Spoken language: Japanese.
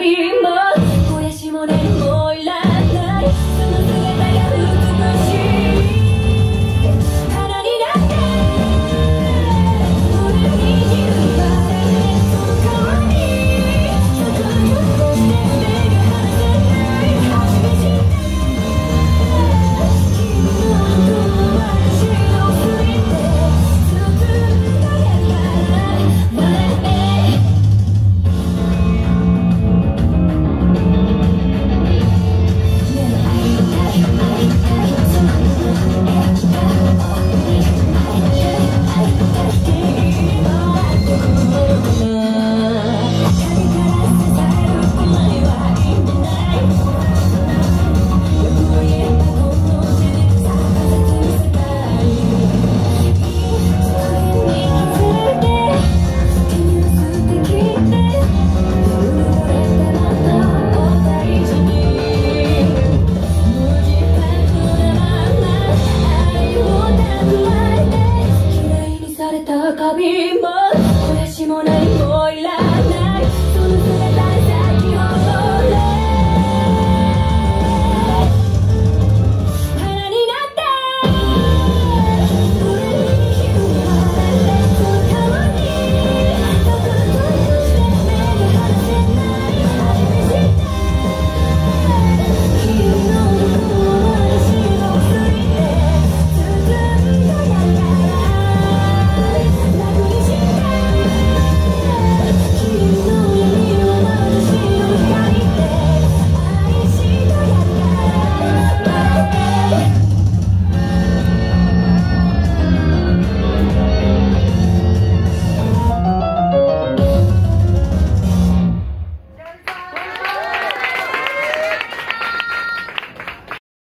ビも肥やしもねもいらないその姿が美しい花になって俺に言うわその代わりそこに残して目が離せない初めて君のことは私のふりでずっと輝かないカビも肥やしもないもいら